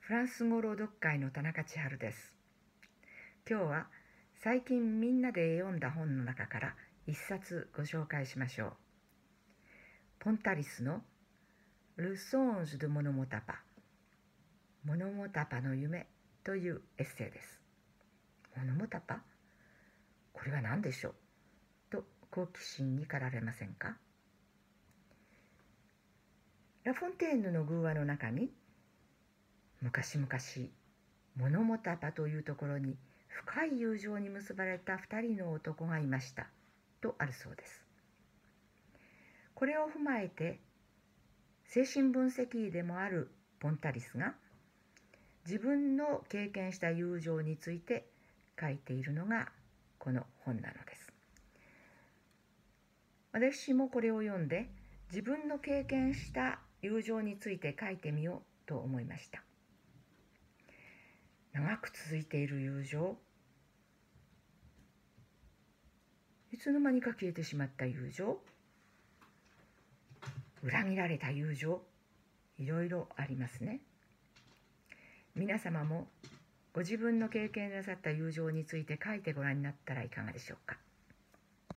フランス語朗読会の田中千春です。今日は最近みんなで読んだ本の中から一冊ご紹介しましょう。ポンタリスのルソンジュ・ドゥ・モノモタパ、モノモタパの夢というエッセイです。モノモタパ？これは何でしょうと好奇心に駆られませんか？ラフォンテーヌの寓話の中に、昔々モノモタパというところに深い友情に結ばれた2人の男がいましたとあるそうです。これを踏まえて精神分析医でもあるポンタリスが自分の経験した友情について書いているのがこの本なのです。私もこれを読んで自分の経験した友情について書いてみようと思いました。長く続いている友情、いつの間にか消えてしまった友情、裏切られた友情、いろいろありますね。皆様もご自分の経験なさった友情について書いてご覧になったらいかがでしょうか。